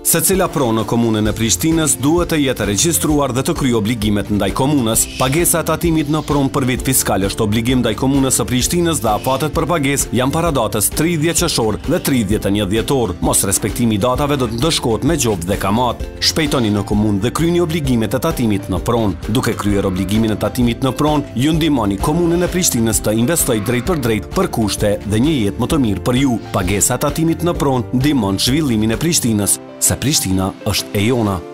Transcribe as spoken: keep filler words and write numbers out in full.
Secila pronë në komunën e Prishtinës duhet të jetë regjistruar dhe të kryejë obligimet ndaj komunës. Pagesa e tatimit në pronë për vit fiskal është obligim ndaj komunës së Prishtinës dhe afatet për pagesë janë para datës tridhjetë qershor dhe tridhjetë e një dhjetor. Mos respektimi i datave do të ndëshkohet me gjobë dhe kamat. Shpejtoni në komunë dhe kryeni obligimet e tatimit në pronë. Duke kryer obligimin e tatimit në pronë, ju ndihmoni komunën e Prishtinës të investojë drejt për drejt për kushte dhe një jetë më të mirë për ju. Pagesa e tatimit në pronë ndihmon zhvillimin e Prishtinës, se Prishtina është e jona.